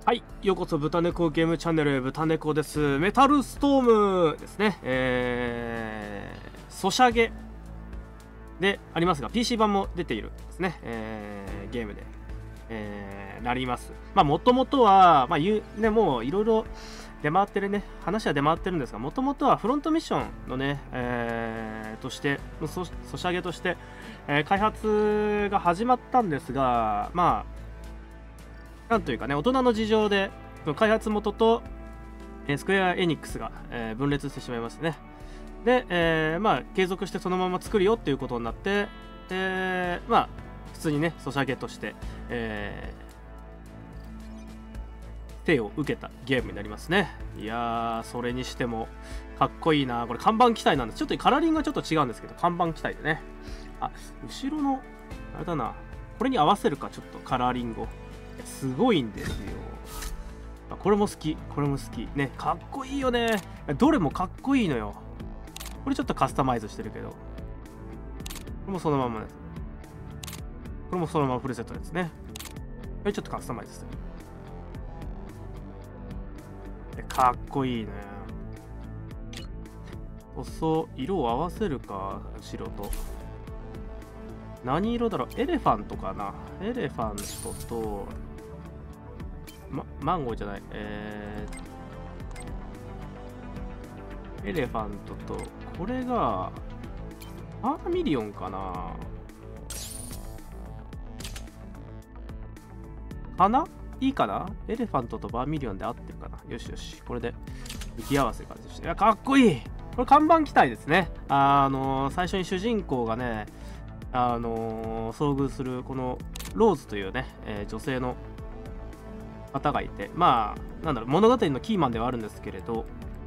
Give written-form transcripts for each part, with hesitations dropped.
はい、ようこそ豚猫ゲームチャンネル豚猫です。メタルストームですね。ソシャゲでありますが PC 版も出ているですね、ゲームで、なります。まあもともとは、もういろいろ出回ってるね、話は出回ってるんですが、もともとはフロントミッションのね、としてソシャゲとして、開発が始まったんですが、まあなんというかね、大人の事情で開発元とスクエア・エニックスが分裂してしまいましてね。で、まあ継続してそのまま作るよっていうことになって、まあ普通にねソシャゲとして、手を受けたゲームになりますね。いやー、それにしてもかっこいいな。これ看板機体なんです。ちょっとカラーリングがちょっと違うんですけど、看板機体でね。あ、後ろのあれだな、これに合わせるか、ちょっとカラーリングを。すごいんですよ。これも好き、これも好きね。かっこいいよね。どれもかっこいいのよ。これちょっとカスタマイズしてるけど、これもそのままです。これもそのままフルセットですね。これちょっとカスタマイズしてる。かっこいいね。色を合わせるか、白と。何色だろう。エレファントかな。エレファントと、マンゴーじゃない。エレファントと、これが、バーミリオンかな。いいかな。エレファントとバーミリオンで合ってるかな。よしよし。これで、向き合わせ感じして。いや、かっこいい。これ看板機体ですね。最初に主人公がね、遭遇するこのローズというね、女性の方がいて、まあなんだろう、物語のキーマンではあるんですけれど、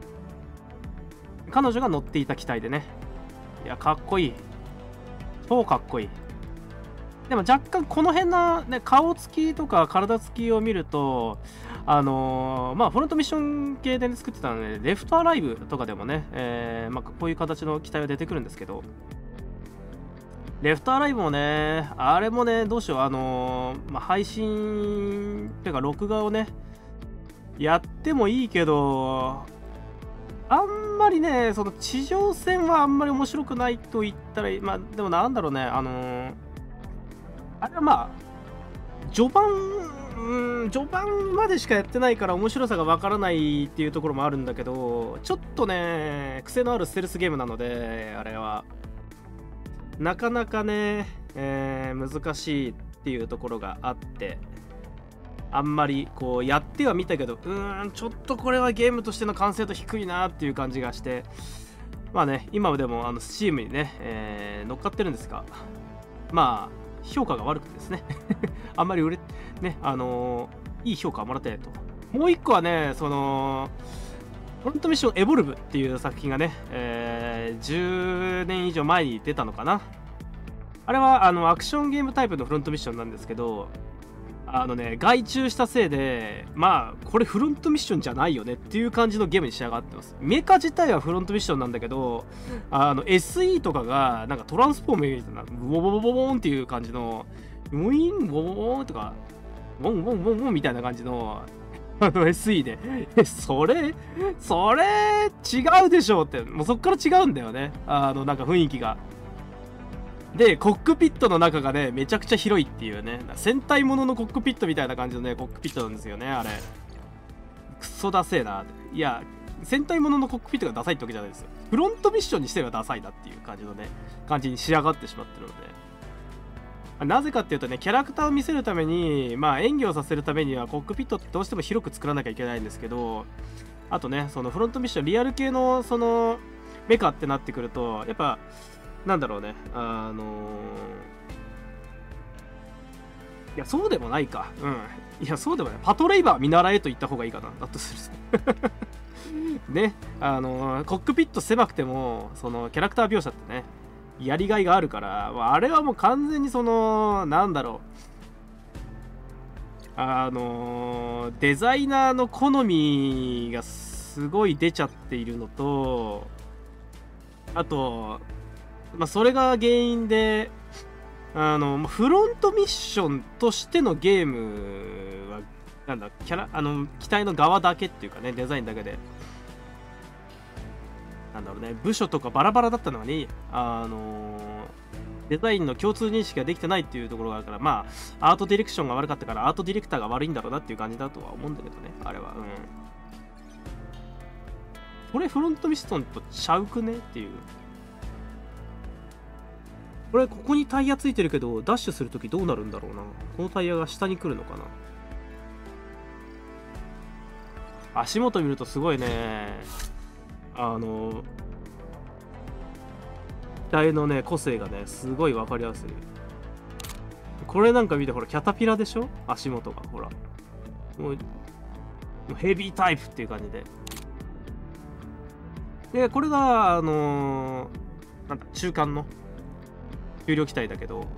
彼女が乗っていた機体でね、いやかっこいい、超かっこいい。でも若干この辺の、ね、顔つきとか体つきを見ると、まあフロントミッション系で、ね、作ってたので、レフトアライブとかでもね、まあ、こういう形の機体が出てくるんですけど、レフトアライブもね、あれもね、どうしよう、まあ、配信っていうか録画をねやってもいいけど、あんまりね、その地上戦はあんまり面白くないと言ったら、まあでもなんだろうね、あれはまあ序盤までしかやってないから面白さがわからないっていうところもあるんだけど、ちょっとね癖のあるステルスゲームなので、あれはなかなかね、難しいっていうところがあって、あんまりこうやってはみたけど、ちょっとこれはゲームとしての完成度低いなっていう感じがして、まあね、今でもSteam にね、乗っかってるんですが、まあ評価が悪くてですねあんまりね、いい評価をもらってないと。もう一個はね、そのフロントミッションエボルブっていう作品がね、10年以上前に出たのかな。あれはアクションゲームタイプのフロントミッションなんですけど、外注したせいで、まあこれフロントミッションじゃないよねっていう感じのゲームに仕上がってます。メカ自体はフロントミッションなんだけど、SE とかがなんかトランスフォームみたいな、ボボボボボンっていう感じの、ウィンボボボボンとか、ボンボンボンボンみたいな感じのSE でそれ違うでしょって、もうそっから違うんだよね、なんか雰囲気が。でコックピットの中がねめちゃくちゃ広いっていうね、戦隊もののコックピットみたいな感じのねコックピットなんですよね。あれクソダセえな。いや、戦隊もののコックピットがダサいってわけじゃないですよ。フロントミッションにしてはダサいなっていう感じのね感じに仕上がってしまってるので、なぜかっていうとね、キャラクターを見せるために、まあ演技をさせるためにはコックピットってどうしても広く作らなきゃいけないんですけど、あとね、そのフロントミッションリアル系のそのメカってなってくると、やっぱなんだろうね、いやそうでもないか、いやそうでもない、パトレイバー見習えと言った方がいいかな、だとするとね、コックピット狭くてもそのキャラクター描写ってねやりがいがあるから、あれはもう完全にそのなんだろう、デザイナーの好みがすごい出ちゃっているのと、あとまあそれが原因でフロントミッションとしてのゲームはなんだ、機体の側だけっていうかね、デザインだけで、なんだろうね、部署とかバラバラだったのに、デザインの共通認識ができてないっていうところがあるから、まあ、アートディレクションが悪かったから、アートディレクターが悪いんだろうなっていう感じだとは思うんだけどね、あれは。これ、フロントミストンとちゃうくねっていう。これ、ここにタイヤついてるけど、ダッシュするときどうなるんだろうな。このタイヤが下に来るのかな。足元見るとすごいね、機体のね、個性がね、すごい分かりやすい。これなんか見て、ほら、キャタピラでしょ、足元が。ほら。もうヘビータイプっていう感じで。で、これが、なんだ、中間の重量機体だけど、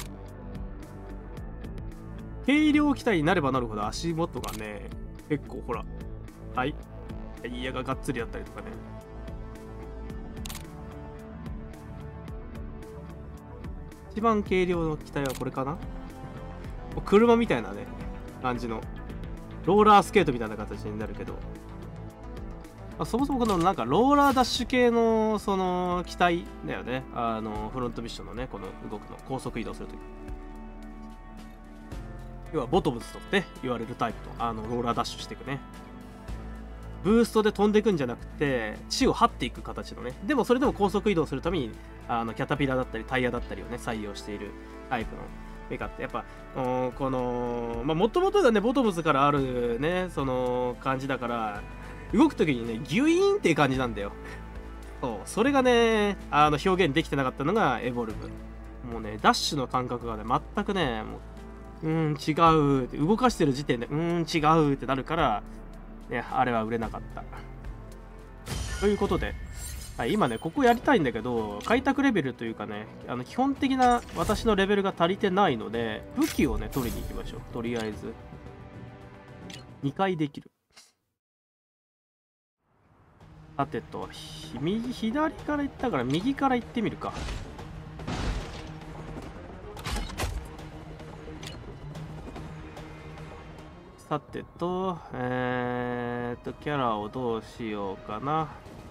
軽量機体になればなるほど足元がね、結構ほら、はい、タイヤががっつりだったりとかね。一番軽量の機体はこれかな。車みたいなね、感じの、ローラースケートみたいな形になるけど、そもそもこのなんかローラーダッシュ系のその機体だよね。フロントミッションのね、この動くの、高速移動するとき。要はボトムズとね、言われるタイプの、ローラーダッシュしていくね。ブーストで飛んでいくんじゃなくて、地を這っていく形のね。でもそれでも高速移動するために、キャタピラだったりタイヤだったりをね、採用しているタイプのメカって、やっぱ、この、まあ、もともとがね、ボトムズからあるね、その感じだから、動くときにね、ギュイーンっていう感じなんだよ。そう、それがね、表現できてなかったのがエボルブ。もうね、ダッシュの感覚がね、全くね、もう、違うって、動かしてる時点で、違うってなるから、ね、あれは売れなかった。ということで、はい、今ね、ここやりたいんだけど、開拓レベルというかね、基本的な私のレベルが足りてないので、武器をね、取りに行きましょう。とりあえず。2回できる。さてと、左から行ったから右から行ってみるか。さてと、キャラをどうしようかな。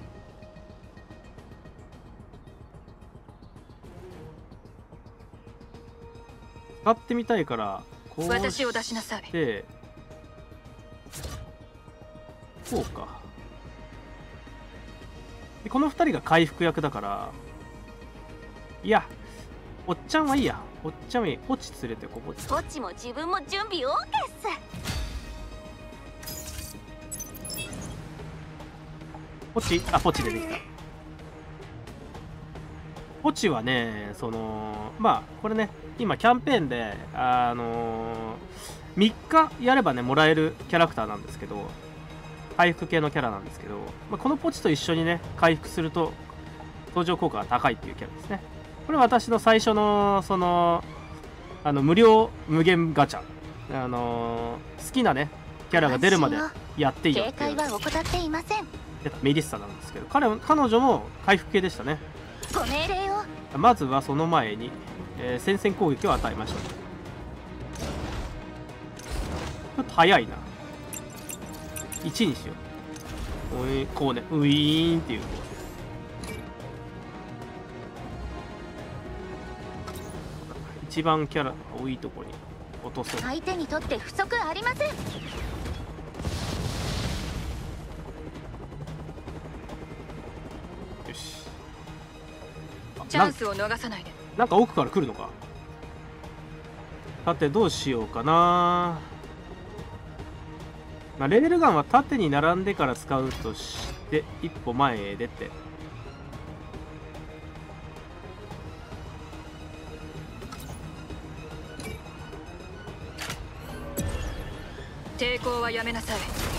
使ってみたいから、こうして、 私を出しなさい。 こうか。でこの2人が回復役だから、いや、おっちゃんはいいや。おっちゃんはいい。ポチ連れてここ。 ポチも自分も準備 OK っす。 ポチ出てきた。ポチはね、その、まあ、これね、今キャンペーンで、3日やればね、もらえるキャラクターなんですけど、回復系のキャラなんですけど、まあ、このポチと一緒にね、回復すると、登場効果が高いっていうキャラですね。これ私の最初の、その、無料無限ガチャ。好きなね、キャラが出るまでやっていいよっていう。 警戒は怠っていません。 メリッサなんですけど、彼女も回復系でしたね。 ご命令を。 まずはその前に、先制攻撃を与えました。ちょっと早いな。1にしよう。こうね、ウィーンっていう。一番キャラが多いところに落とそう。 相手にとって不足ありません。 よし。 チャンスを逃さないで。 なんか奥から来るのか。さてどうしようかな。まあ、レールガンは縦に並んでから使うとして一歩前へ出て、 抵抗はやめなさい。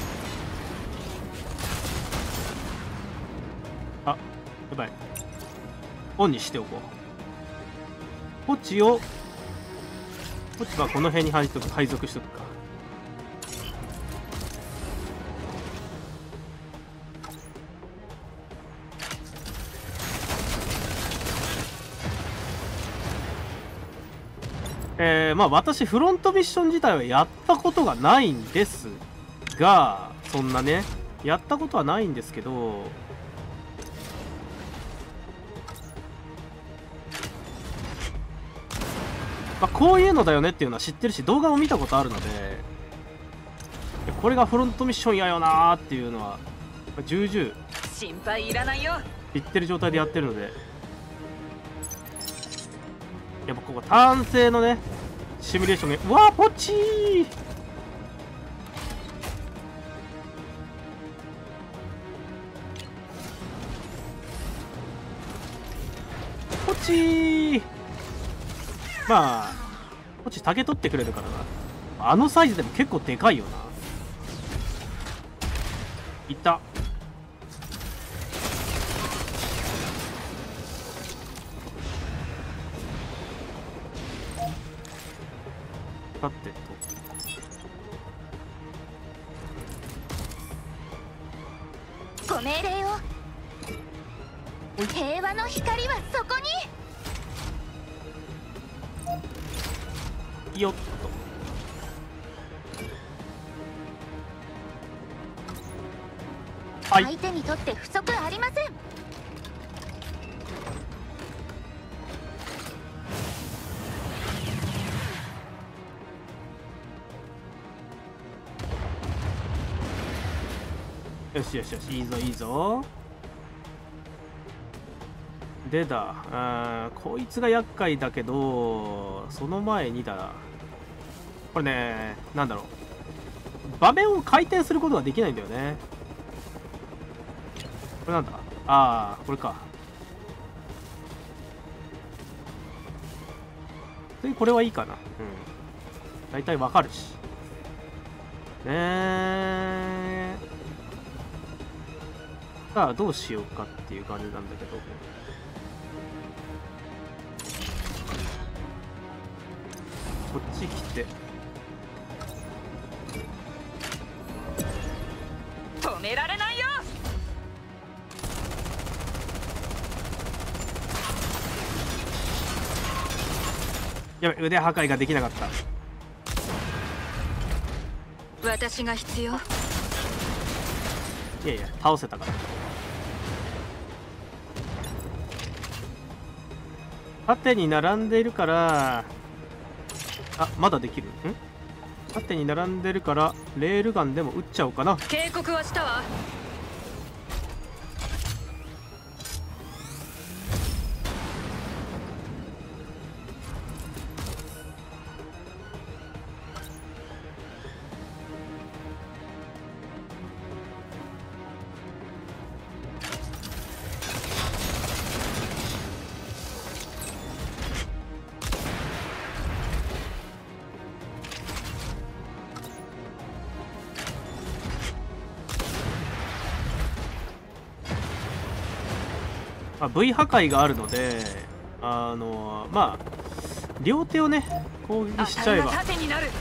あ、やばい。オンにしておこう。ポチはこの辺に配属しとくか。 まあ私フロントミッション自体はやったことがないんですが、そんなねやったことはないんですけど、まあ、こういうのだよねっていうのは知ってるし、動画も見たことあるので、これがフロントミッションやよなーっていうのは重々 心配いらないよ。 知ってる状態でやってるので、やっぱここ単性のねシミュレーションが、うわーポチー、ポチー、まあポチ竹取ってくれるからな。あのサイズでも結構でかいよな。いったさてと、 ご命令を。平和の光はそこに。 よっと、はい、 相手にとって不足ありません。 よしよしよし、いいぞいいぞ。でだ、こいつが厄介だけど、その前にだ、これね、なんだろう、場面を回転することができないんだよね。これなんだ、ああこれか。これはいいかな。うん、大体わかるしね。さあどうしようかっていう感じなんだけど、こっち来て、 止められないよ。 やべ、腕破壊ができなかった。 私が必要。 いやいや倒せたから。縦に並んでいるから、あ、まだできる。縦に並んでるからレールガンでも撃っちゃおうかな。 警告はしたわ。 V 破壊があるので、まあ両手をね攻撃しちゃえば。 盾になる。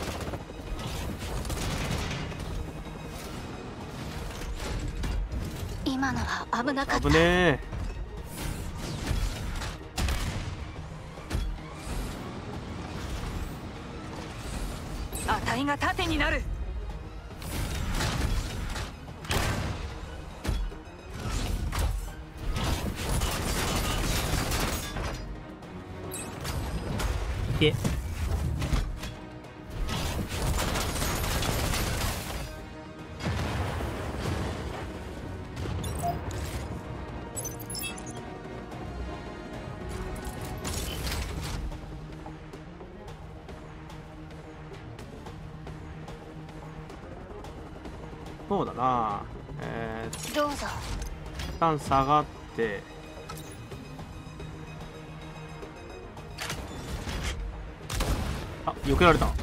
今のは危なかった。 危ねえ。 値が盾になる。 いけ。そうだな。 どうぞ。 一旦下がって。あ、避けられた。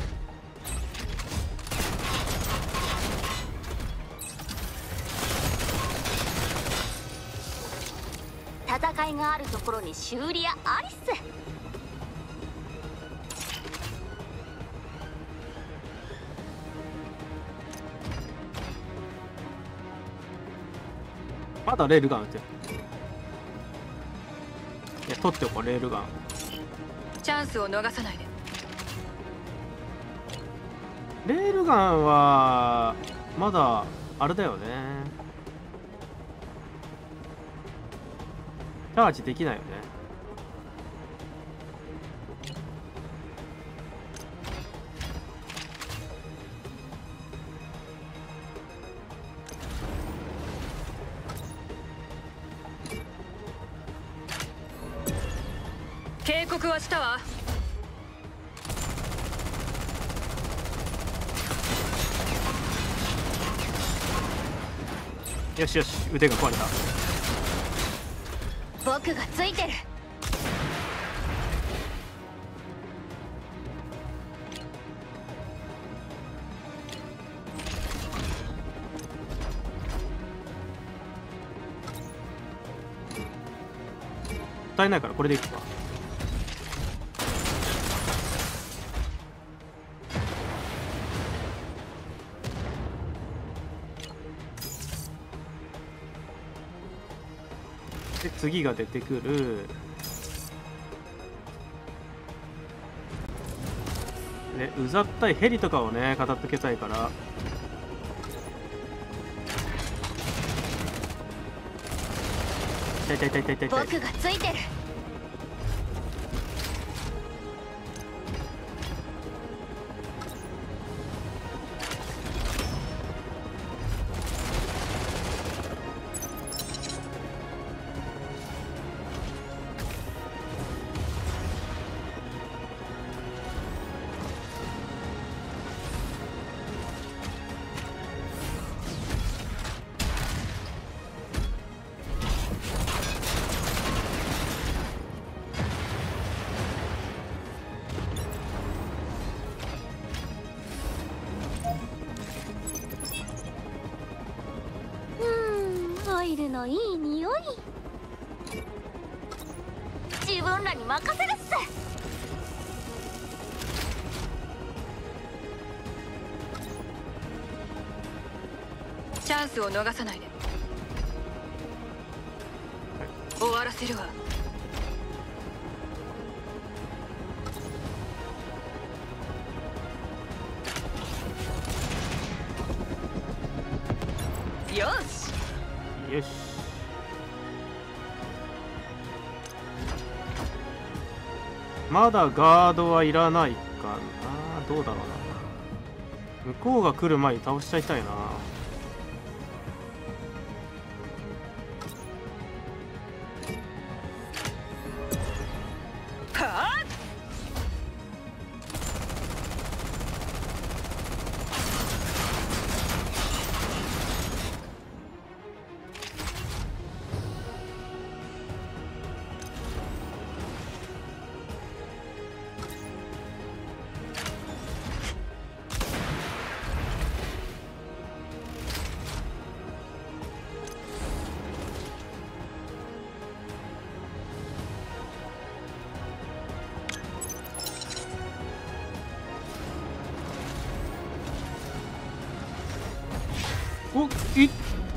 戦いがあるところに修理屋アリス。 まだレールガン撃ってる。いや取っておこうレールガン。 チャンスを逃さないで。 レールガンはまだあれだよね、チャージできないよね。 警告はしたわ。 よしよし、腕が壊れた。 僕がついてる。 もったいないからこれでいくか。で次が出てくる。でうざったいヘリとかをね語っとけたいから。痛い痛い痛い痛い痛い痛い。 僕がついてる。オイルのいい匂い。自分らに任せるっす。 チャンスを逃さないで。終わらせるわ。よしよし。まだガードはいらないかな。どうだろうな。向こうが来る前に倒しちゃいたいな。おっい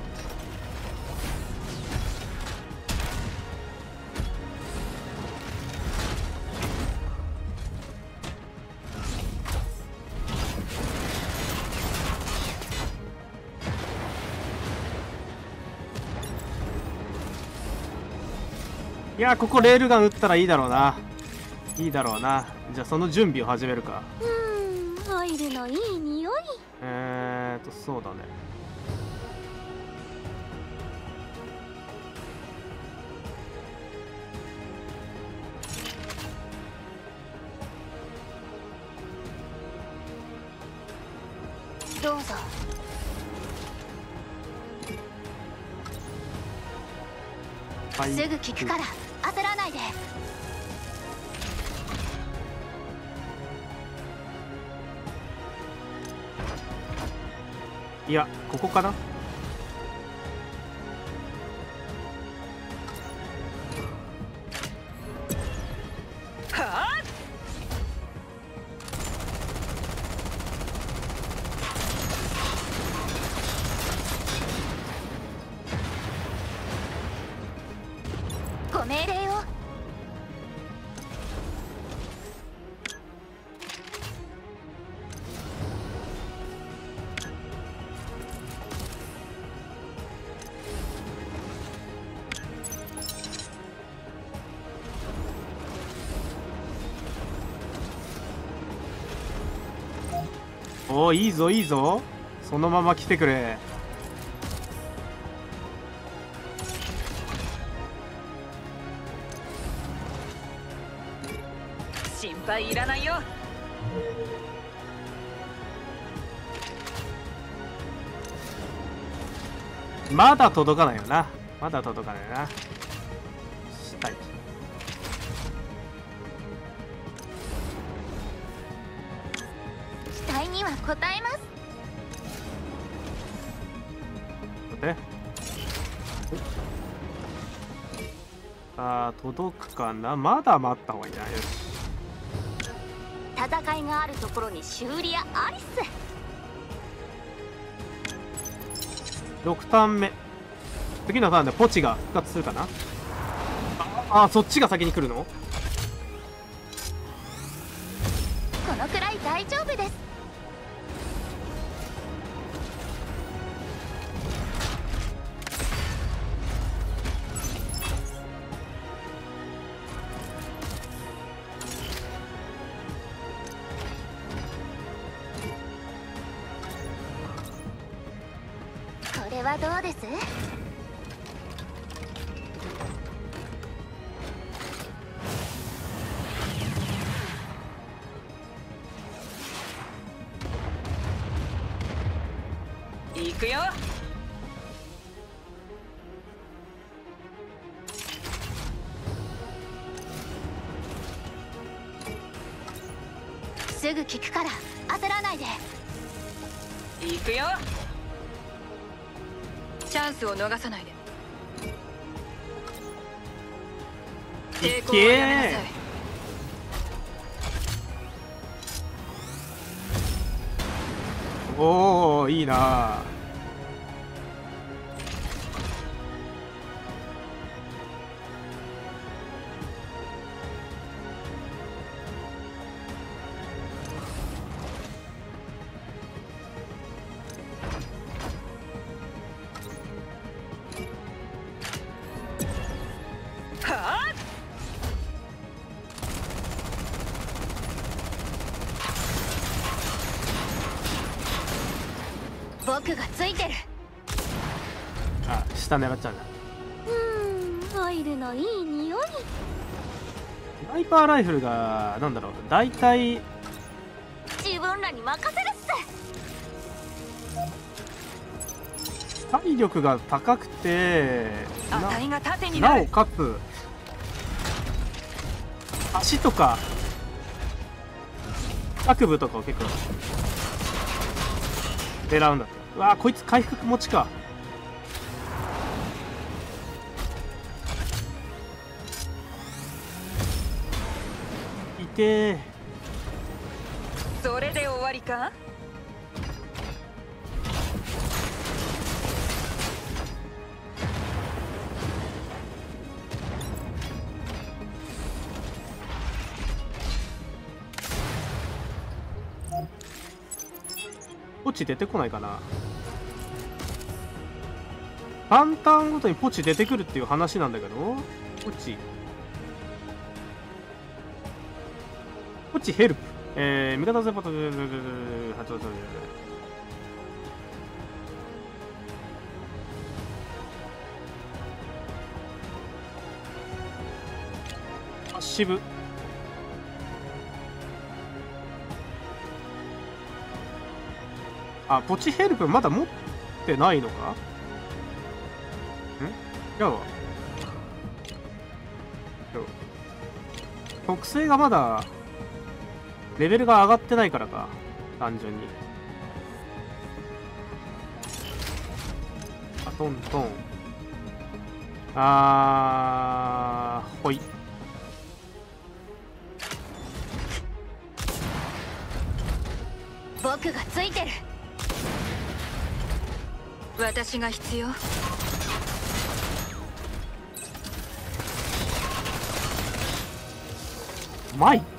いや、ここレールガン撃ったらいいだろうな。いいだろうな。じゃあその準備を始めるか。 オイルのいい匂い。 そうだね。 どうぞ。 はい、 すぐ効くから焦らないで。 いや、ここかな。 ご命令を。 おお、いいぞいいぞ、そのまま来てくれ。 心配いらないよ。 まだ届かないよな。まだ届かないよな。下行き。 期待には応えます。 で、あー、届くかな。まだ待った方がいいな。よし。 戦いがあるところに修理屋アリス。 6ターン目。次のターンでポチが復活するかな。ああ、そっちが先に来るの。 このくらい大丈夫です。これはどうです？ 行くよ。 すぐ効くから焦らないで。 行くよ。チャンスを逃さないで。抵抗はやめなさい。 おお、いいな。 はあ。 僕がついてる。 あ、下狙っちゃうんだ。 オイルのいい匂い。 スナイパーライフルがなんだろう、だいたい自分らに任せるっす。 体力が高くて値が縦にななおる。 かつ足とか各部とかを結構狙うんだ。うわー、こいつ回復持ちか。いてー。 それで終わりか。 ポチ出てこないかな。3ターンごとにポチ出てくるっていう話なんだけど、ポチヘルプ、味方セパト発動する。パッシブ。あ、ポチヘルプまだ持ってないのか。違うわ。特性がまだレベルが上がってないからか、単純に。あ、トントン。ほい。 僕がついてる。 私が必要。 マイ。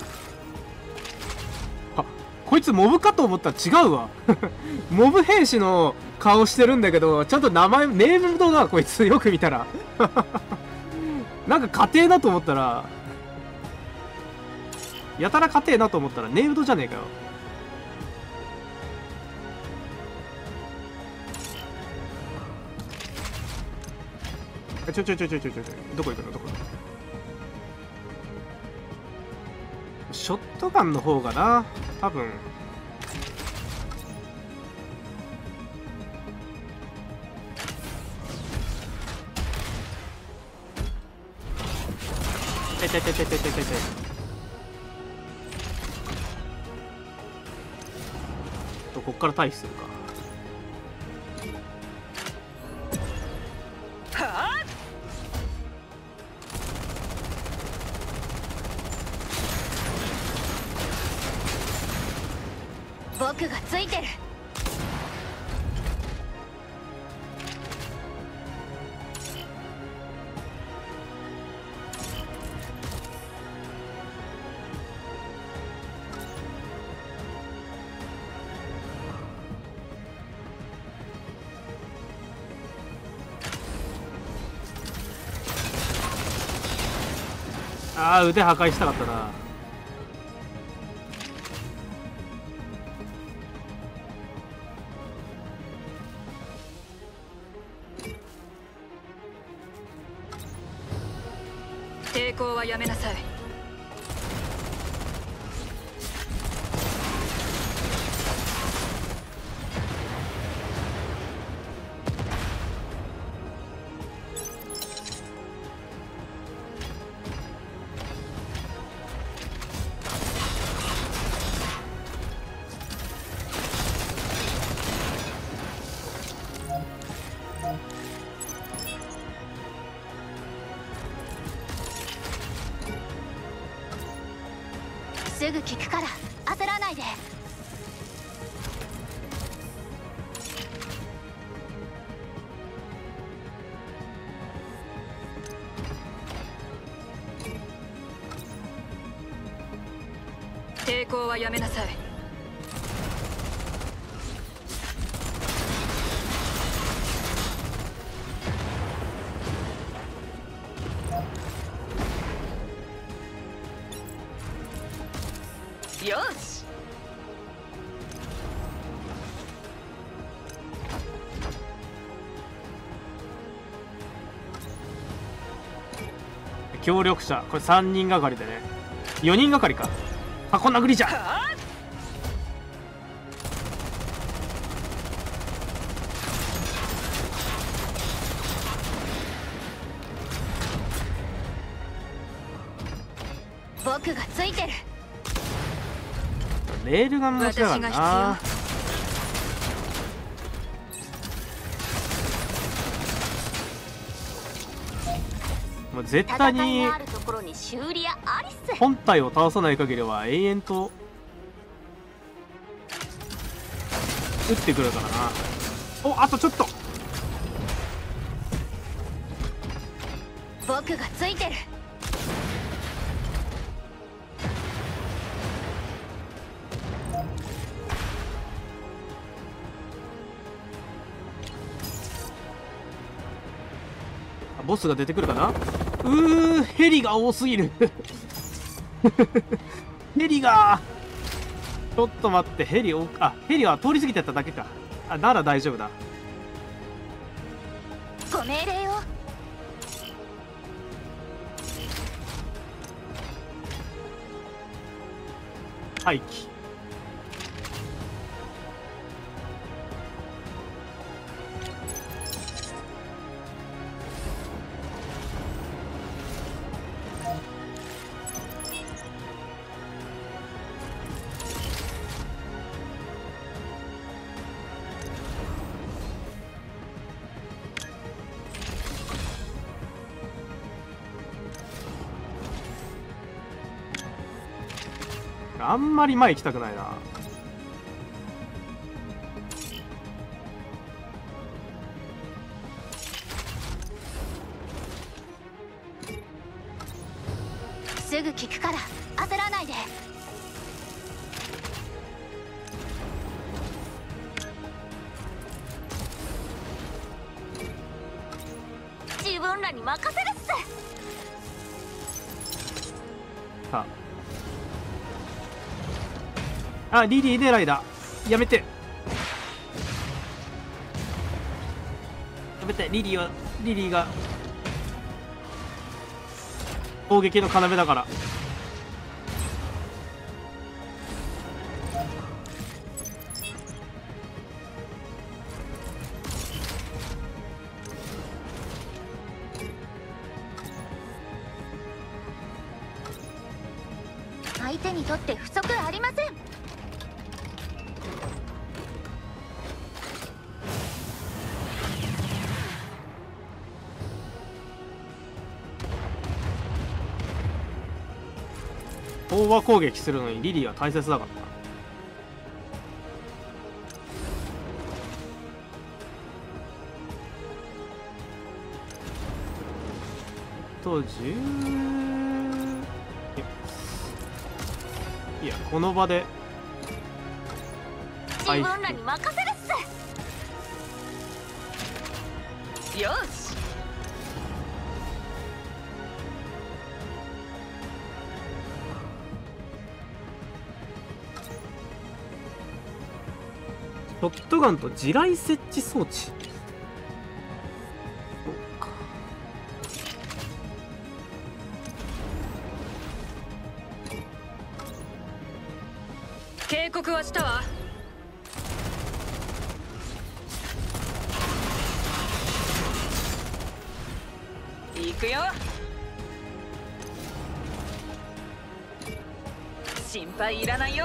あ、こいつモブかと思ったら違うわ。モブ兵士の顔してるんだけど、ちゃんと名前ネームドだ、こいつ。よく見たら。なんか家庭だと思ったら、やたら家庭だと思ったらネームドじゃねえかよ。 ちょ、どこ行くの、どこ行くの。ショットガンの方がな、多分。こっから退避するか。 はあ。 僕がついてる。 ああ、腕破壊したかったな。 抵抗はやめなさい。 すぐ効くから焦らないで。 抵抗はやめなさい。よし。 協力者、これ3人がかりでね。4人がかりか。箱殴りじゃん。 はあ。 僕がついてる。 レールガン持ちだからな。もう絶対に戦いがあるところに修理屋アリス。 本体を倒さない限りは永遠と撃ってくるからな。お、あとちょっと。 僕がついてる。 ボスが出てくるかな。ヘリが多すぎるヘリが、ちょっと待って、ヘリは通り過ぎてっただけか。あ、なら大丈夫だ。 ご命令を。 廃棄。あんまり前行きたくないな。 すぐ効くから焦らないで。自分らに任せるっす。 さあ、リリー狙いだ。やめて、やめて。リリーが攻撃の要だから。 相手にとって不足ありません。 飽和攻撃するのにリリーは大切だからな。いやこの場で自分らに任せるっす。 よし。 ショットガンと地雷設置装置。 警告はしたわ。行くよ。心配いらないよ。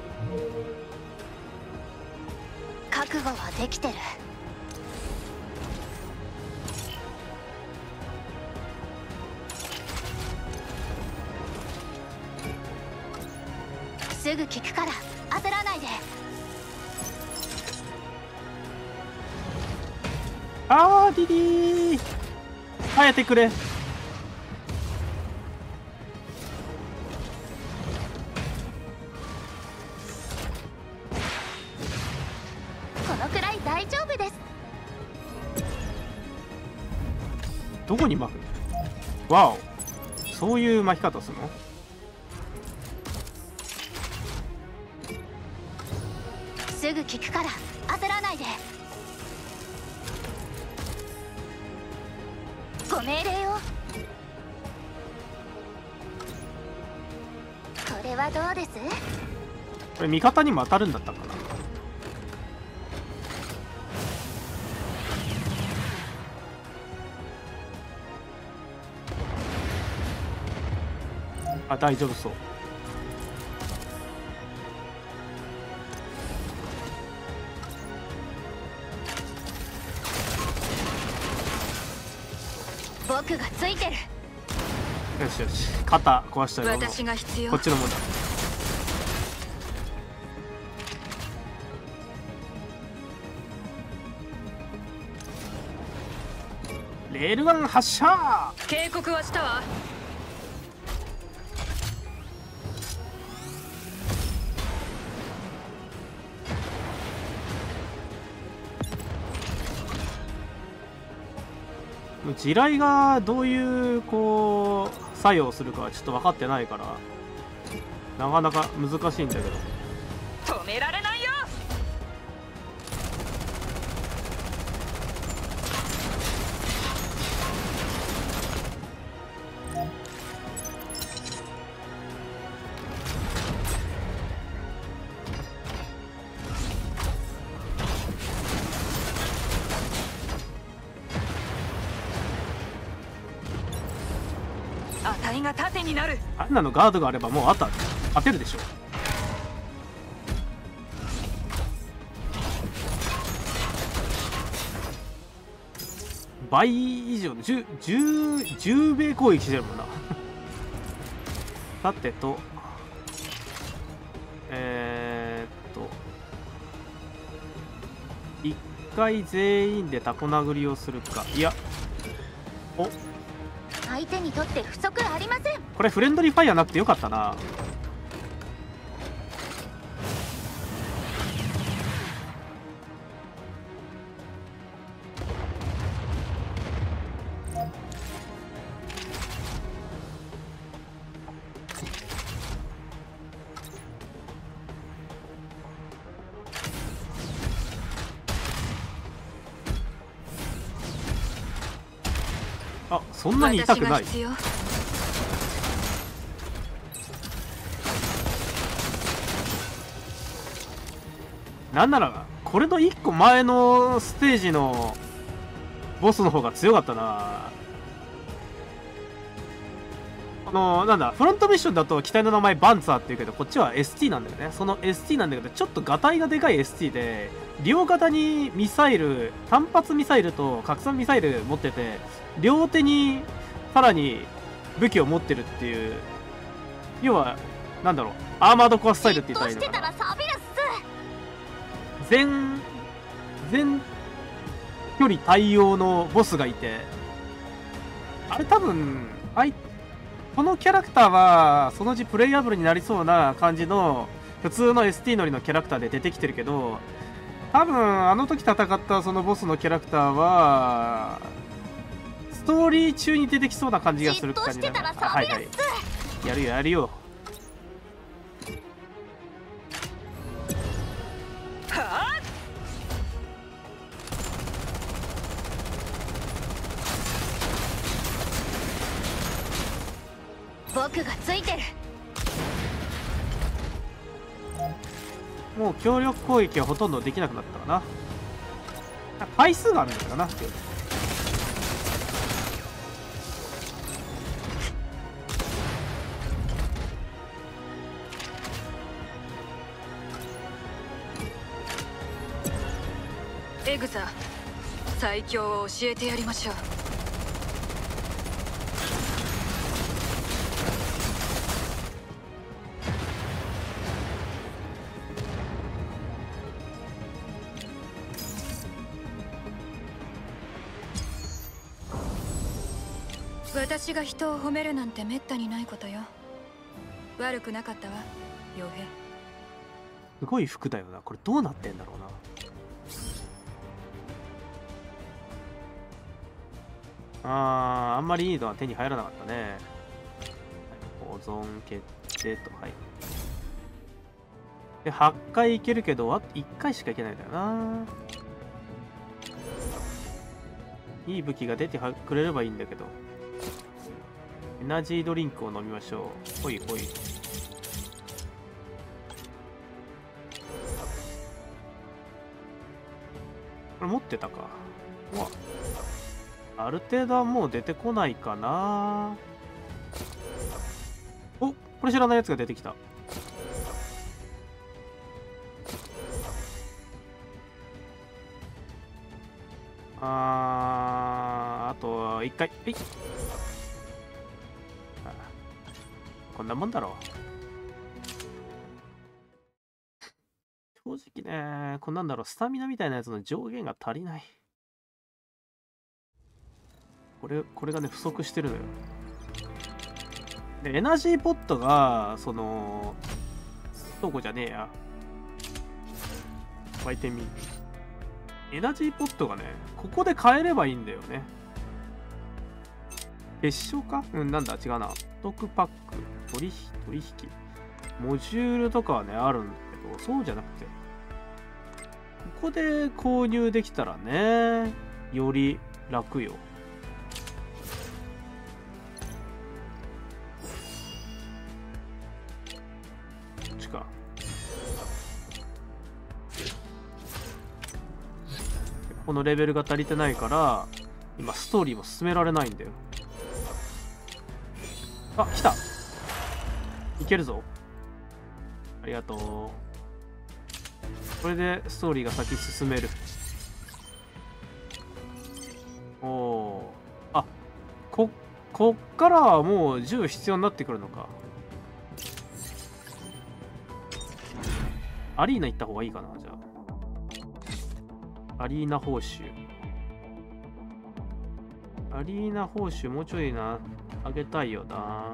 覚悟はできてる。すぐ効くから焦らないで。 あーリリー耐えてくれ。 このくらい大丈夫です。 どこに巻く？わお、そういう巻き方するの？ すぐ効くから焦らないで。ご命令を。これはどうです？ これ味方にも当たるんだったかな。あ、大丈夫そう。 僕がついてる。 よしよし、肩壊したよ。 私が必要。 こっちのもんだ。レールガン発射。 警告はしたわ。 地雷がどういうこう作用するかはちょっと分かってないからなかなか難しいんだけど。 止められないよ。値が縦になる。 あんなのガードがあればもう勝てるでしょ。倍以上の10倍攻撃してるもんな。さてと一回全員でタコ殴りをするか。いや、お、 相手にとって不足ありません。 これフレンドリーファイヤーなくてよかったな。あ、そんなに痛くない。 なんならこれの1個前のステージのボスの方が強かったな。なんだ、フロントミッションだと機体の名前バンツァーっていうけど、こっちは ST なんだよね。その ST なんだけど、ちょっとガタイがでかい ST で、両肩にミサイル、単発ミサイルと拡散ミサイル持ってて、両手にさらに武器を持ってるっていう、要は、なんだろう、アーマードコアスタイルって言ったらいいのかな。全距離対応のボスがいて、あれ多分、このキャラクターはそのうちプレイヤブルになりそうな感じの普通の ST 乗りのキャラクターで出てきてるけど、多分あの時戦ったそのボスのキャラクターはストーリー中に出てきそうな感じがする感じだな。はいはい、やるよやるよ。 僕がついてる。 もう強力攻撃はほとんどできなくなったかな。回数があるんだからな。 エグザ、最強を教えてやりましょう。私が人を褒めるなんてめったにないことよ。悪くなかったわ、傭兵。 すごい服だよな。これどうなってんだろうな。あんまりいいのは手に入らなかったね。保存決定と。はい。で、8回いけるけど、あと1回しかいけないんだよな。いい武器が出てくれればいいんだけど。エナジードリンクを飲みましょう。ほいほい。これ持ってたか。うわ、ある程度はもう出てこないかな。お、これ知らないやつが出てきた。あと1回。はい。こんなもんだろう。正直ね、こんなんだろう、スタミナみたいなやつの上限が足りない。これがね、不足してるのよ。で、エナジーポットが、どこじゃねえや。売店見。エナジーポットがね、ここで買えればいいんだよね。結晶か？なんだ、違うな。ストックパック、取引。モジュールとかはね、あるんだけど、そうじゃなくて、ここで購入できたらね、より楽よ。こっちか。このレベルが足りてないから、今ストーリーも進められないんだよ。あ、来た。いけるぞ。ありがとう。これでストーリーが先進める。おお。あ、こっからはもう銃必要になってくるのか。アリーナ行った方がいいかな、じゃあ。アリーナ報酬。アリーナ報酬もうちょいな、あげたいよな。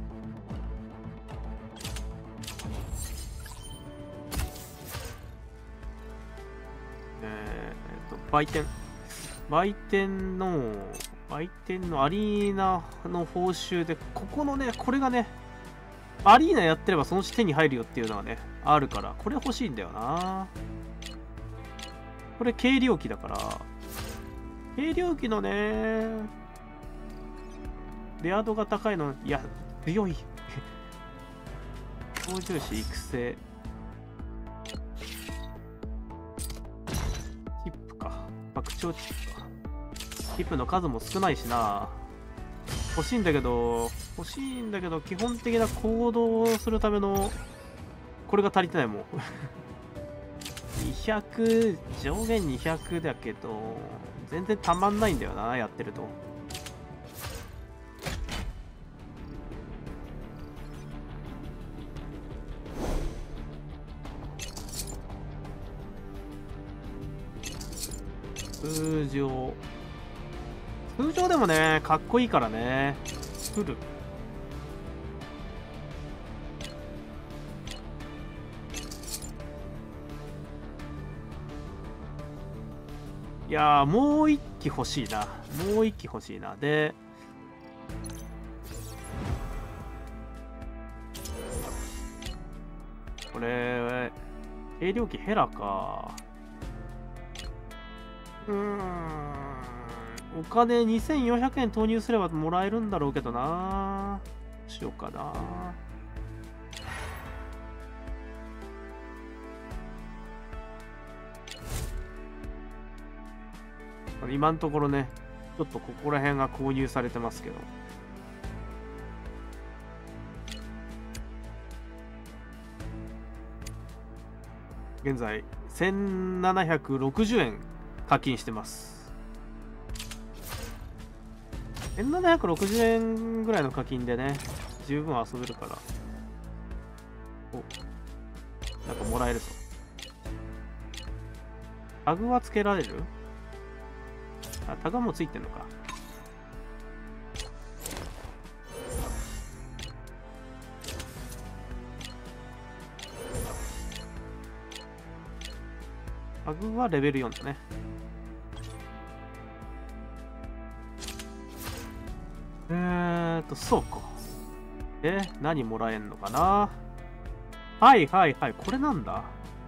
売店のアリーナの報酬で、ここのね、これがね、アリーナやってればそのうち手に入るよっていうのがね、あるから、これ欲しいんだよな。これ軽量機だから、軽量機のね、レア度が高いの、いや、強い。操縦士育成。 拡張チップか。チップの数も少ないしな。欲しいんだけど、基本的な行動をするための、これが足りてないもん。200、上限200だけど、全然たまんないんだよな、やってると。通常でもね、かっこいいからね。フル。いやー、もう一機欲しいな。で、これ、軽量機ヘラか。お金2400円投入すればもらえるんだろうけどな。どうしようかな。今のところね、ちょっとここら辺が購入されてますけど。現在、1760円課金してます。1760円ぐらいの課金でね、十分遊べるから。お、なんかもらえるぞ。タグはつけられる？あ、タグはもうついてんのか。タグはレベル4だね。そうか。何もらえんのかな。はいはいはい、これなんだ。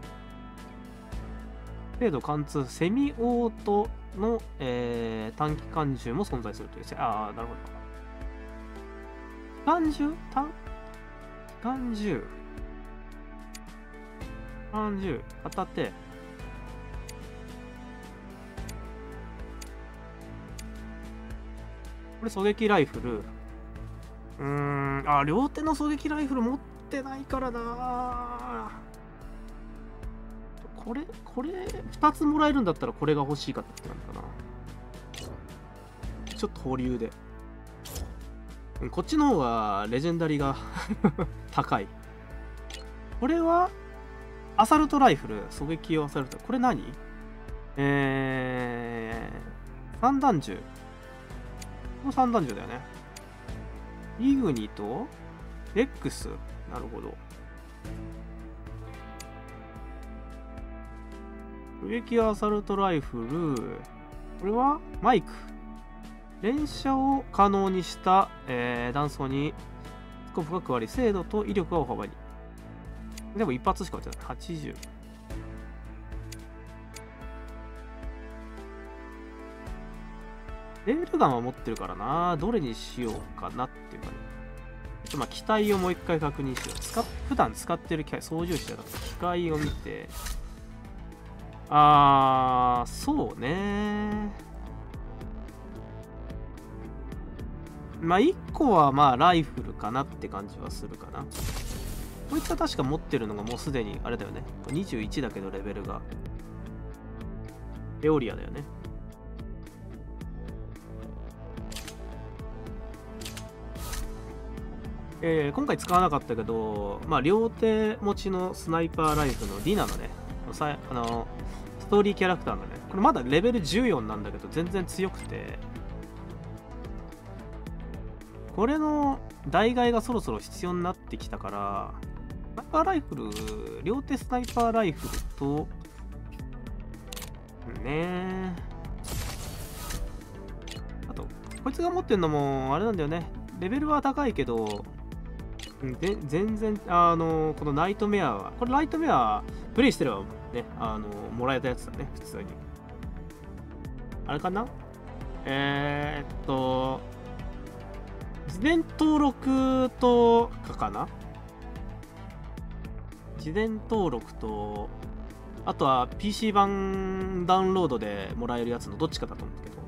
精度貫通、セミオートの、短期間銃も存在するという。ああ、なるほど。機関銃片手。これ狙撃ライフル。両手の狙撃ライフル持ってないからな。これ2つもらえるんだったらこれが欲しいかってなんだかな。ちょっと保留で。こっちの方がレジェンダリが高い。これはアサルトライフル、狙撃用アサルト。これ何？散弾銃。この散弾銃だよね。イグニと X。なるほど。狙撃アサルトライフル。これはマイク。連射を可能にした、弾倉にスコープが加わり、精度と威力が大幅に。でも一発しか撃てない。80。レールガンは持ってるからな。どれにしようかなっていうかね。まあ、機体をもう一回確認しよう。普段使ってる操縦士だった機械を見て。そうね。まあ、1個はまあ、ライフルかなって感じはするかな。こいつは確か持ってるのがもうすでに、あれだよね。21だけどレベルが。エオリアだよね。今回使わなかったけど、まあ、両手持ちのスナイパーライフルのディナのね、ストーリーキャラクターのね、これまだレベル14なんだけど、全然強くて、これの代替がそろそろ必要になってきたから、スナイパーライフル、両手スナイパーライフルと、あと、こいつが持ってるのも、あれなんだよね。レベルは高いけど、全然、このナイトメアは、これナイトメア、プレイしてればね、もらえたやつだね、普通に。あれかな？事前登録とかな？事前登録と、 あとは PC 版ダウンロードでもらえるやつのどっちかだと思うんだけど、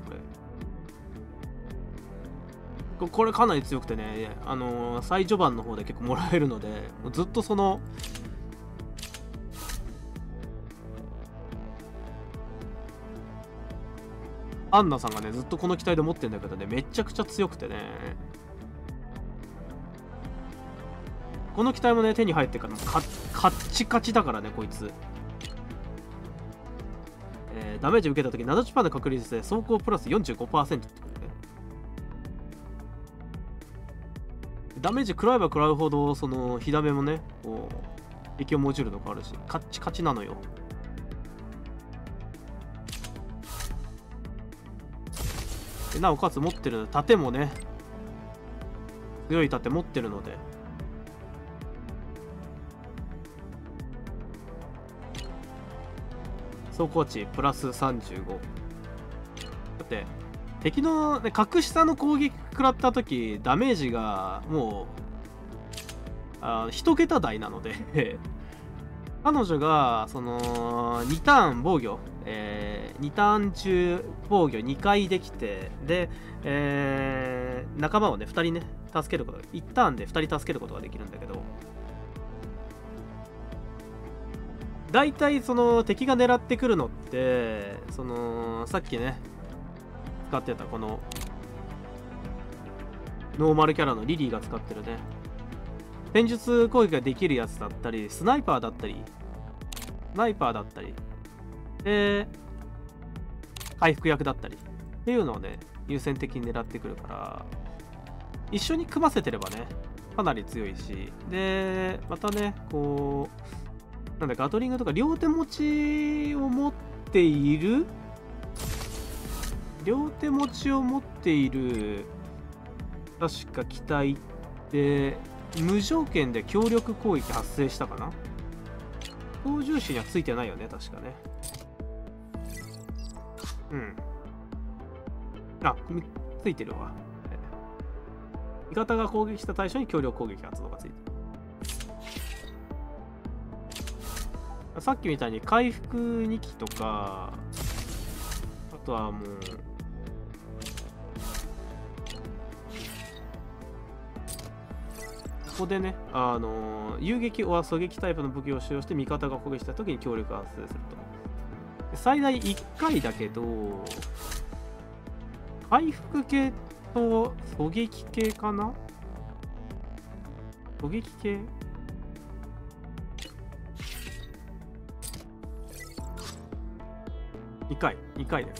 これかなり強くてね、最序盤の方で結構もらえるので、もうずっとそのアンナさんがねずっとこの機体で持ってるんだけどね、めちゃくちゃ強くてね、この機体もね手に入ってからカッチカチだからねこいつ。ダメージ受けた時 70% の確率で走行プラス 45% ってことね。ダメージ食らえば食らうほどその火ダメもねこう影響モジュールとかあるし、カッチカチなのよ。でなおかつ持ってる盾もね強い盾持ってるので、走行値プラス35。だって敵の、ね、格下の攻撃食らった時ダメージがもう1桁台なので彼女がその2ターン防御、2ターン中防御2回できて、で、仲間をね2人ね助けることが、1ターンで2人助けることができるんだけど、大体その敵が狙ってくるのってそのさっきね使ってたこのノーマルキャラのリリーが使ってるね戦術攻撃ができるやつだったり、スナイパーだったりで回復役だったりっていうのをね優先的に狙ってくるから、一緒に組ませてればねかなり強いし、でまたねこうなんだガトリングとか両手持ちを持っている確か機体って無条件で強力攻撃発生したかな。操縦士にはついてないよね確かね。ついてるわ。味方が攻撃した対象に強力攻撃発動がついてる。さっきみたいに回復2機とか、あとはもうここでね遊撃は狙撃タイプの武器を使用して味方が攻撃した時に強力が発生すると。最大1回だけど回復系と狙撃系かな。狙撃系2回です。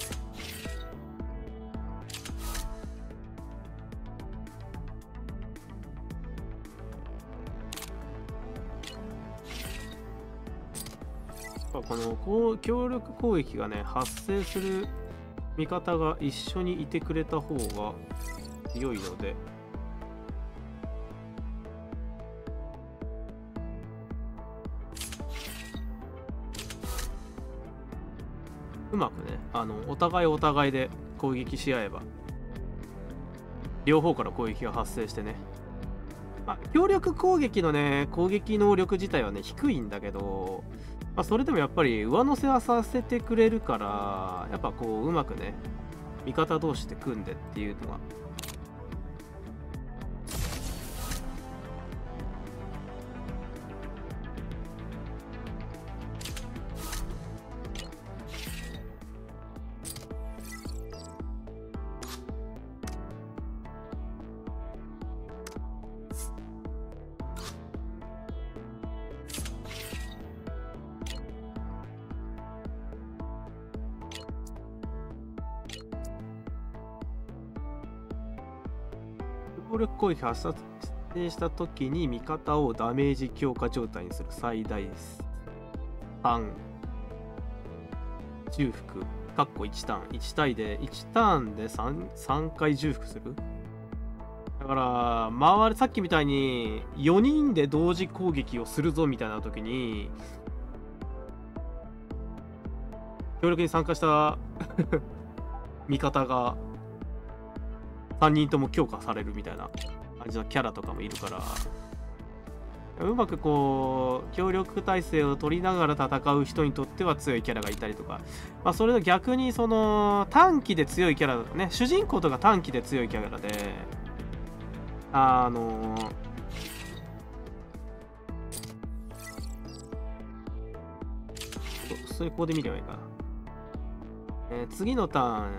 この強力攻撃がね発生する味方が一緒にいてくれた方が強いので、うまくねお互いで攻撃し合えば両方から攻撃が発生してね、強力攻撃のね攻撃能力自体はね低いんだけど、それでもやっぱり上乗せはさせてくれるから、やっぱこううまくね味方同士で組んでっていうのが強力攻撃発生した時に味方をダメージ強化状態にする。最大3重複1ターン1体で1ターンで 3回重複する。だからさっきみたいに4人で同時攻撃をするぞみたいな時に強力に参加した味方が3人とも強化されるみたいな感じのキャラとかもいるから、 うまくこう協力体制を取りながら戦う人にとっては強いキャラがいたりとか、まあ、それと逆にその短期で強いキャラね、主人公とか短期で強いキャラでそれここで見ればいいかな。次のターン、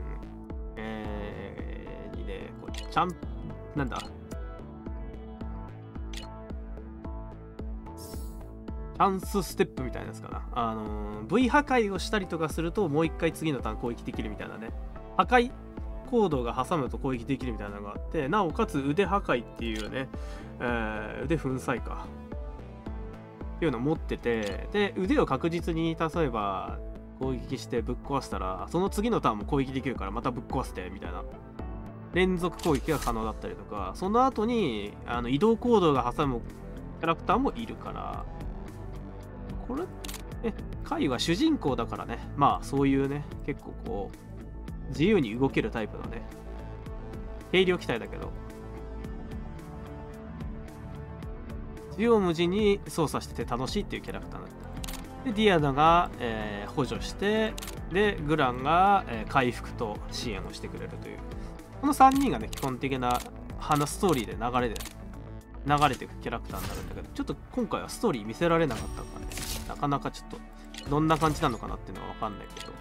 にね、こうなんだチャンスステップみたいなやつかな。V 破壊をしたりとかすると、もう一回次のターン攻撃できるみたいなね。破壊コードが挟むと攻撃できるみたいなのがあって、なおかつ腕破壊っていうね、腕粉砕か。っていうのを持ってて、で、腕を確実に例えば攻撃してぶっ壊したら、その次のターンも攻撃できるからまたぶっ壊してみたいな。連続攻撃が可能だったりとか、その後に移動コードが挟むキャラクターもいるから、これカイは主人公だからね、まあそういうね、結構こう自由に動けるタイプのね、軽量機体だけど縦横無尽に操作してて楽しいっていうキャラクターなんだ。でディアナが、補助して、でグランが、回復と支援をしてくれるという、この3人がね基本的なストーリーで流れていくキャラクターになるんだけど、ちょっと今回はストーリー見せられなかったからね、なかなかちょっとどんな感じなのかなっていうのは分かんないけど、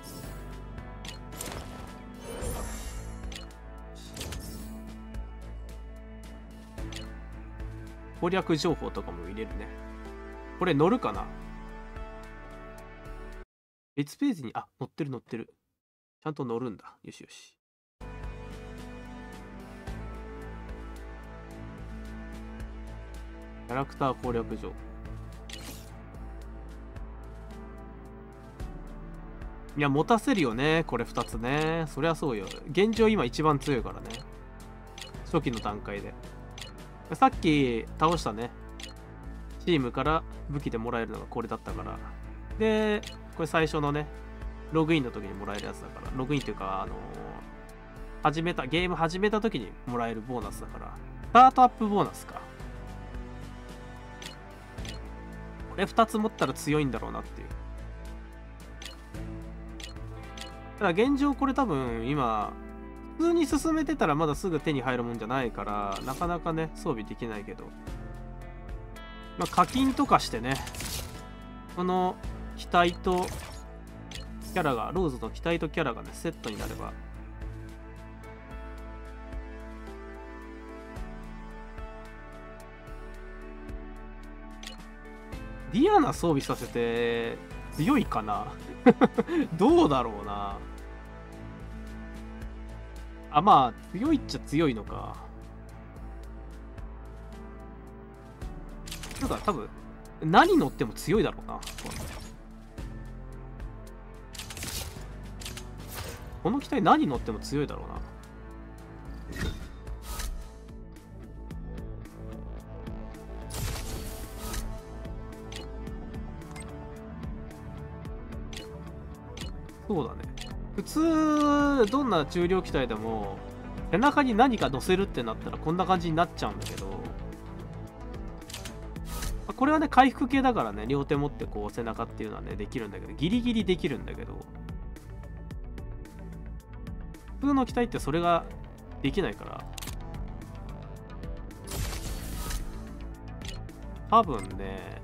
攻略情報とかも入れるね。これ乗るかな。別ページに乗ってるちゃんと乗るんだ。よしよし。キャラクター攻略情報。いや、持たせるよね、これ2つね。そりゃそうよ。現状今一番強いからね。初期の段階で。さっき倒したね、チームから武器でもらえるのがこれだったから。で、これ最初のね、ログインの時にもらえるやつだから。ログインっていうか、ゲーム始めた時にもらえるボーナスだから。スタートアップボーナスか。これ2つ持ったら強いんだろうなっていう。ただ現状これ多分今、普通に進めてたらまだすぐ手に入るもんじゃないから、なかなかね、装備できないけど。まあ、課金とかしてね、この機体とキャラが、ローズの機体とキャラがね、セットになれば。ディアナ装備させて強いかなどうだろうな。まあ強いっちゃ強いのか。なんか多分何乗っても強いだろうな。この機体何乗っても強いだろうな。そうだね。普通どんな重量機体でも背中に何か乗せるってなったらこんな感じになっちゃうんだけど、これはね回復系だからね、両手持ってこう背中っていうのはねできるんだけど、ギリギリできるんだけど、普通の機体ってそれができないから、多分ね、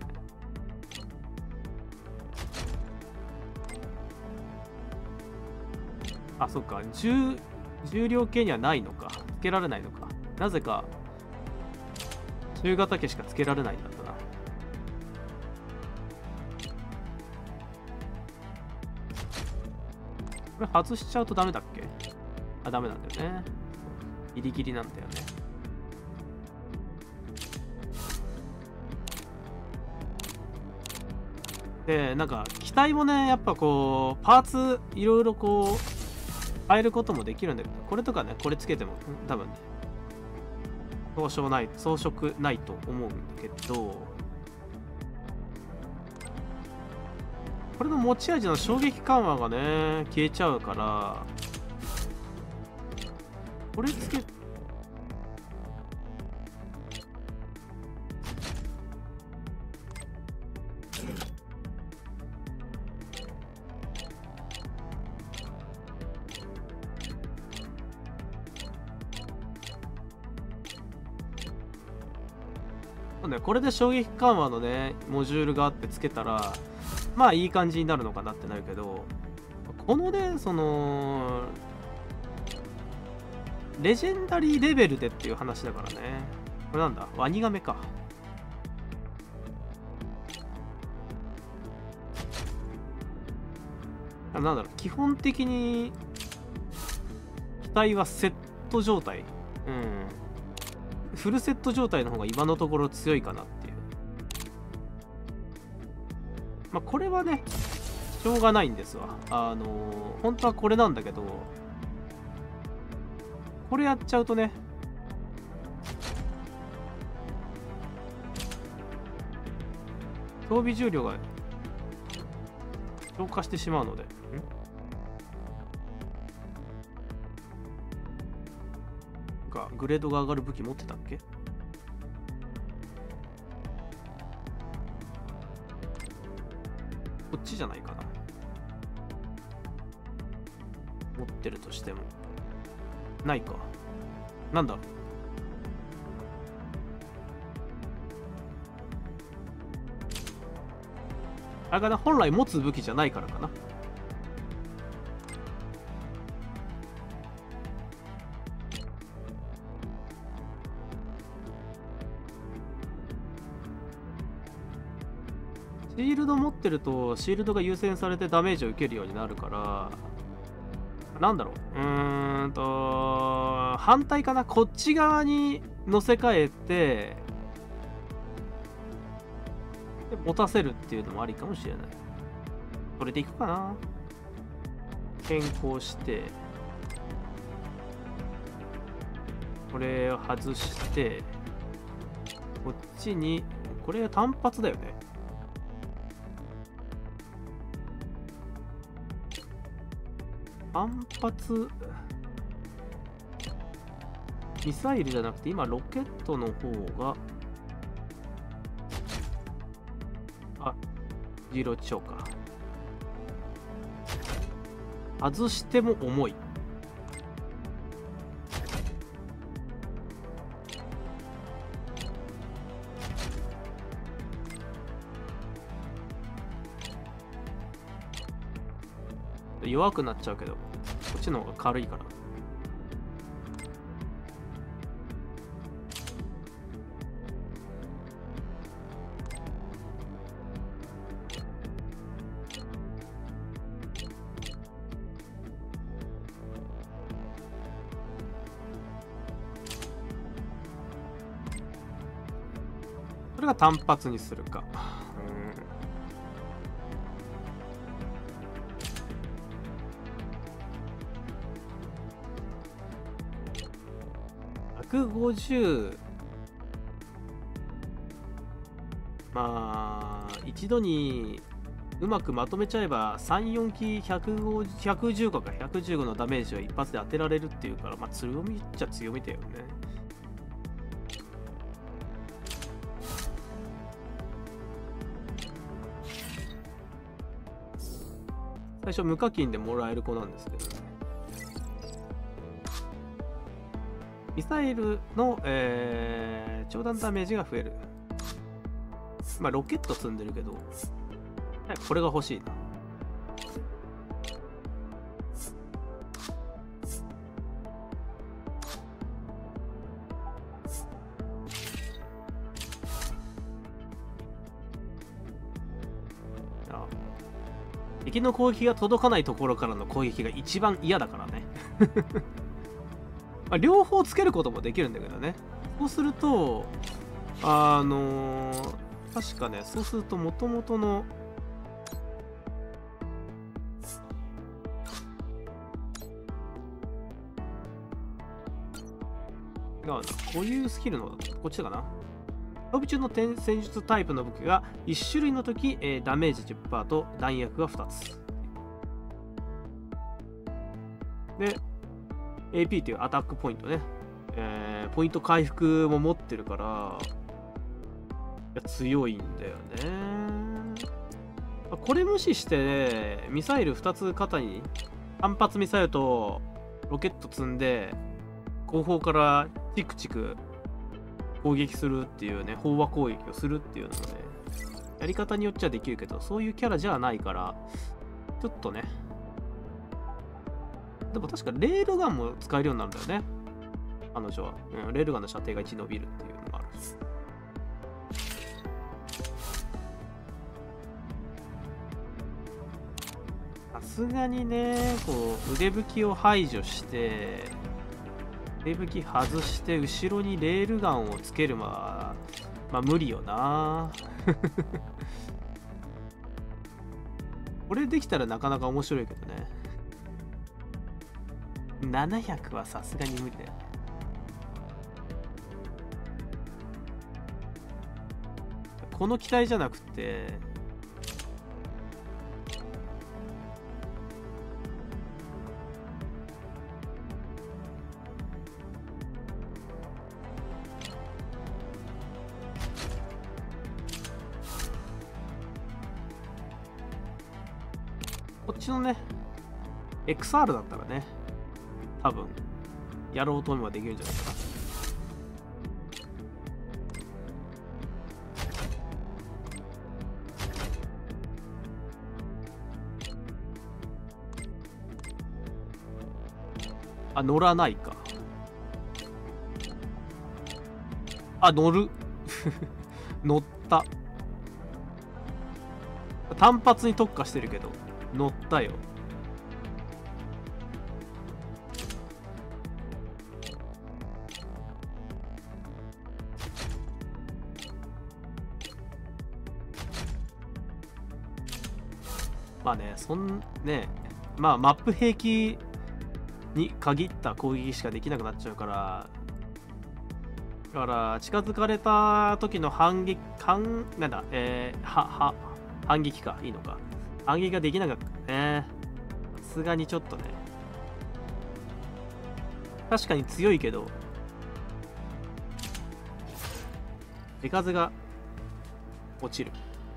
そっか、重量系にはないのか、つけられないのか。なぜか中型機しかつけられないんだったな。これ外しちゃうとダメだっけ？ダメなんだよね。ギリギリなんだよね。で、なんか機体もね、やっぱこうパーツいろいろこう変えることもできるんだけど、これとかね、これつけても多分ね、装飾ないと思うんだけど、これの持ち味の衝撃緩和がね消えちゃうから、これつけね、これで衝撃緩和のねモジュールがあってつけたらまあいい感じになるのかなってなるけど、このねそのレジェンダリーレベルでっていう話だからね。これなんだ、ワニガメか。なんだろう、基本的に機体はセット状態、フルセット状態の方が今のところ強いかなっていう。まあこれはねしょうがないんですわ。本当はこれなんだけど、これやっちゃうとね装備重量が増加してしまうので。グレードが上がる武器持ってたっけ？こっちじゃないかな。持ってるとしてもないか。なんだろう。あれかな、本来持つ武器じゃないからかな。シールド持ってるとシールドが優先されてダメージを受けるようになるから、なんだろう、反対かな、こっち側に乗せ替えてで持たせるっていうのもありかもしれない。それでいくかな。変更してこれを外してこっちに、これ単発だよね。単発ミサイルじゃなくて今ロケットの方が16丁か。外しても重い。弱くなっちゃうけどこっちの方が軽いから。それが単発にするか。150、まあ一度にうまくまとめちゃえば34機115か115のダメージを一発で当てられるっていうから、まあ強みっちゃ強みだよね。最初無課金でもらえる子なんですけどね。ミサイルの、長弾ダメージが増える。まあロケット積んでるけど、これが欲しいな。敵の攻撃が届かないところからの攻撃が一番嫌だからね。まあ両方つけることもできるんだけどね。そうすると確かね、そうすると元々の違うな、固有スキルのこっちだかな。装備中の戦術タイプの武器が1種類の時、ダメージ 10% と弾薬が2つで AP というアタックポイントね、ポイント回復も持ってるから強いんだよね。これ無視して、ね、ミサイル2つ肩に単発ミサイルとロケット積んで後方からチクチク攻撃するっていうね、飽和攻撃をするっていうのもね、やり方によっちゃできるけど、そういうキャラじゃないから、ちょっとね。でも確かレールガンも使えるようになるんだよね、彼女は。レールガンの射程が1伸びるっていうのがある。さすがにね、こう腕拭きを排除して、腕拭き外して後ろにレールガンをつけるまあ無理よな。これできたらなかなか面白いけどね。700はさすがに無理だよね。この機体じゃなくて、こっちのね、XR だったらね、多分やろうと思えばできるんじゃないかな。あ、乗らないか。あ、乗る。乗った。単発に特化してるけど、乗ったよ。まあね、まあマップ兵器に限った攻撃しかできなくなっちゃうから、だから近づかれた時の反撃か、いいのか。反撃ができなかったね。さすがにちょっとね。確かに強いけど、手数が落ちる。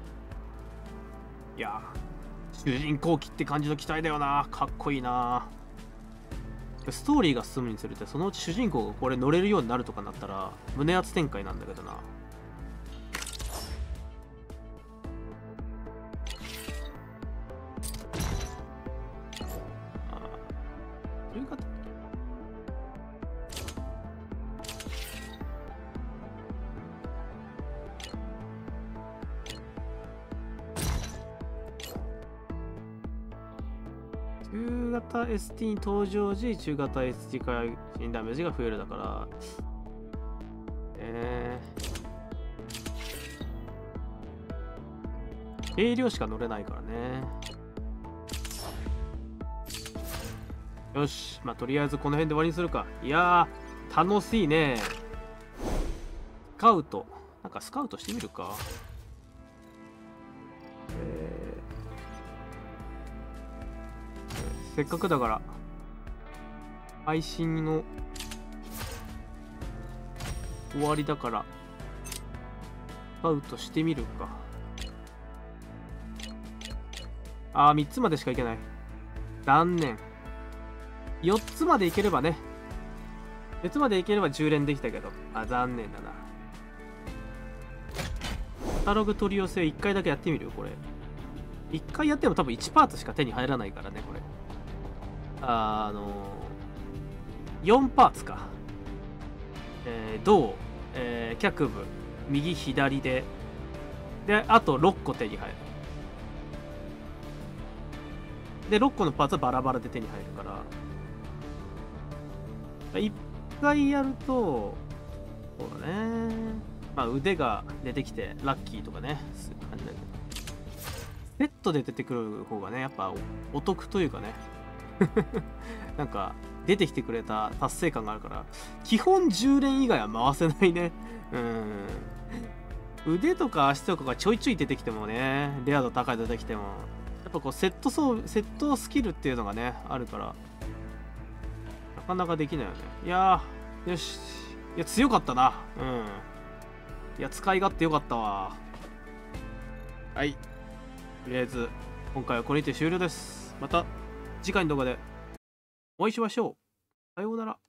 いやー、主人公機って感じの機体だよな。かっこいいな。ストーリーが進むにつれて、そのうち主人公がこれ乗れるようになるとかなったら胸熱展開なんだけどな。中型 ST に登場時、中型 ST から新ダメージが増えるだから、軽量しか乗れないからね。よし、まあとりあえずこの辺で終わりにするか。いやー、楽しいね。スカウト。なんかスカウトしてみるか。せっかくだから配信の終わりだからスカウトしてみるか。ああ、3つまでしかいけない。残念。4つまでいければね。4つまでいければ10連できたけど。あ、残念だな。カタログ取り寄せを1回だけやってみるよ、これ。1回やっても多分1パーツしか手に入らないからね、これ。4パーツか。胴、脚部、右左で、あと6個手に入る。で、6個のパーツはバラバラで手に入るから、1回やると、そうだね。まあ腕が出てきて、ラッキーとかね、そういう感じだけど。セットで出てくる方がね、やっぱお得というかね。なんか出てきてくれた達成感があるから、基本10連以外は回せないね。腕とか足とかがちょいちょい出てきてもね、レア度高い出てきても、やっぱこうセットスキルっていうのがねあるから、なかなかできないよね。いやー、よし。いや、強かったな。いや、使い勝手よかったわ。はい、とりあえず今回はこれにて終了です。また次回の動画でお会いしましょう。さようなら。